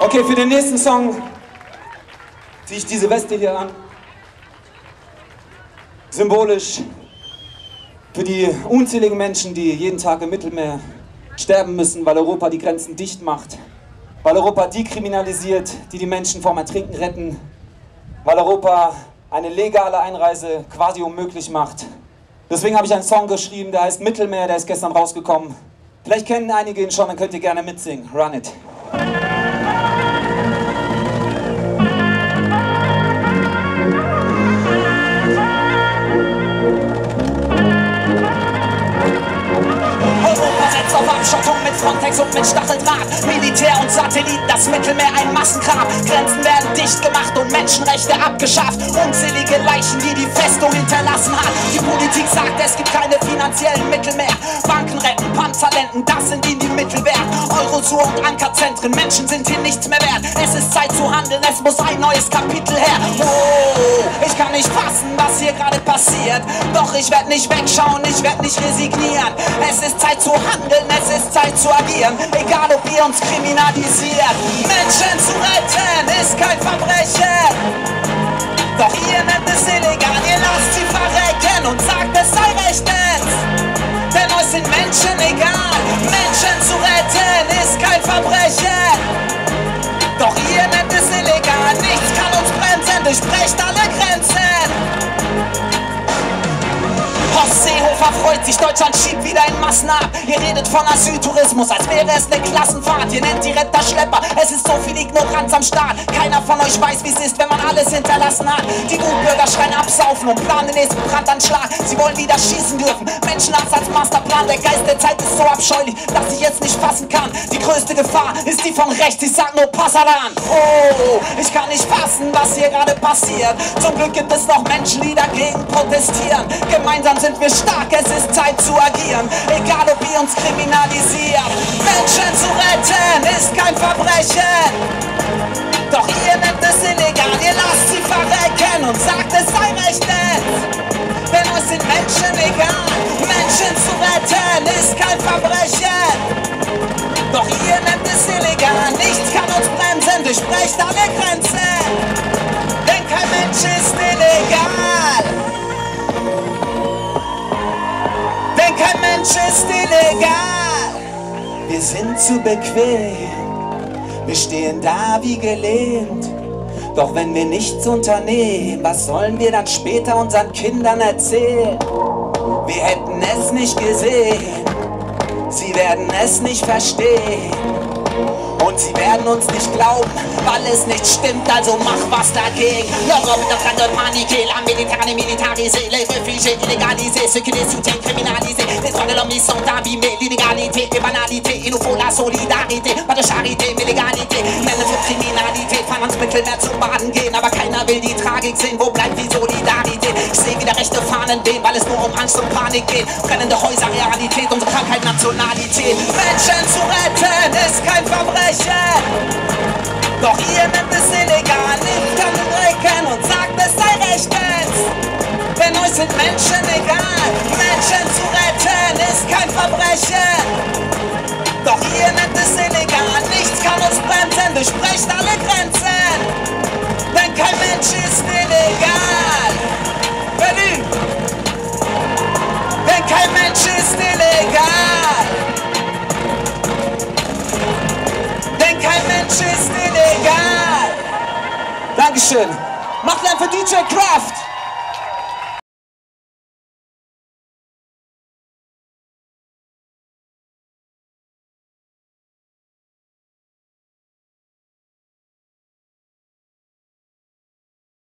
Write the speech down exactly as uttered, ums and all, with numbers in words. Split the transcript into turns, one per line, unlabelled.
Okay, für den nächsten Song ziehe ich diese Weste hier an. Symbolisch für die unzähligen Menschen, die jeden Tag im Mittelmeer sterben müssen, weil Europa die Grenzen dicht macht, weil Europa die kriminalisiert, die die Menschen vorm Ertrinken retten, weil Europa eine legale Einreise quasi unmöglich macht. Deswegen habe ich einen Song geschrieben, der heißt Mittelmeer, der ist gestern rausgekommen. Vielleicht kennen einige ihn schon, dann könnt ihr gerne mitsingen. Run it.
Auf Abschottung mit Frontex und mit Stacheldraht. Militär und Satelliten, das Mittelmeer ein Massengrab. Grenzen werden dicht gemacht und Menschenrechte abgeschafft. Unzählige Leichen, die die Festung hinterlassen hat. Die Politik sagt, es gibt keine finanziellen Mittel mehr. Banken retten, Panzer lenken, das sind ihnen die Mittel wert. Eurosur und Ankerzentren, Menschen sind hier nichts mehr wert. Es ist Zeit zu handeln, es muss ein neues Kapitel her. Oh, ich kann nicht fassen, was hier gerade passiert. Doch ich werde nicht wegschauen, ich werde nicht resignieren. Es ist Zeit zu handeln, es ist Zeit zu agieren, egal ob ihr uns kriminalisiert. Menschen zu retten ist kein Verbrechen, doch ihr nennt es illegal, ihr lasst sie verrecken und sagt, es sei rechtens, denn euch sind Menschen egal. Menschen zu retten ist kein Verbrechen, doch ihr nennt es illegal, nichts kann uns bremsen, durchbrecht alle Grenzen. Horst Seehofer freut sich, Deutschland schiebt wieder in Massen ab. Ihr redet von Asyltourismus, als wäre es eine Klassenfahrt. Ihr nennt die Retter Schlepper, es ist so viel Ignoranz am Start. Keiner von euch weiß, wie es ist, wenn man alles hinterlassen hat. Die Gutbürger schreien absaufen und planen den nächsten Brandanschlag. Sie wollen wieder schießen dürfen, Menschenhass als Masterplan. Der Geist der Zeit ist so abscheulich, dass ich jetzt nicht fassen kann. Die größte Gefahr ist die von rechts, ich sag nur Passalan. Oh, ich kann nicht fassen, was hier gerade passiert. Zum Glück gibt es noch Menschen, die dagegen protestieren. Gemeinsam sind wir stark, es ist Zeit zu agieren, egal ob ihr uns kriminalisiert. Menschen zu retten ist kein Verbrechen, doch ihr nennt es illegal, ihr lasst sie verrecken und sagt, es sei rechtens, denn euch sind Menschen egal. Menschen zu retten ist kein Verbrechen, doch ihr nennt es illegal, nichts kann uns bremsen, durchbrecht alle Grenzen, denn kein Mensch ist illegal. Denn kein Mensch ist illegal. Wir sind zu bequem, wir stehen da wie gelähmt. Doch wenn wir nichts unternehmen, was sollen wir dann später unseren Kindern erzählen? Wir hätten es nicht gesehen, sie werden es nicht verstehen. Und sie werden uns nicht glauben, weil es nicht stimmt, also mach was dagegen. L'Europe est en train de paniquer, la Méditerranée militarisée, les réfugiés illégalisés, ceux qui les soutiennent criminalisés. Les droits de l'homme ils sont abîmés, l'inégalité et banalité, il nous faut la solidarité, pas de charité mais l'égalité. Nennen für Kriminalität, fahren ans Mittelmeer zum Baden gehen, aber keiner will die Tragik sehen, wo bleibt die Solidarität? Ich seh wieder rechte Fahnen wehen, weil es nur um Angst und Panik geht. Brennende Häuser, Realität, unsere Krankheit, Nationalität. Menschen zu retten ist kein Verbrechen, doch ihr nennt es illegal, nicht kann brechen und sagt, es sei rechtens, denn euch sind Menschen egal. Menschen zu retten ist kein Verbrechen, doch ihr nennt es illegal, nichts kann uns bremsen, durchbrecht alle Grenzen, denn kein Mensch ist illegal. Berlin, denn kein Mensch ist illegal. Kein Mensch ist illegal.
Dankeschön. Macht Lärm für D J Kraft.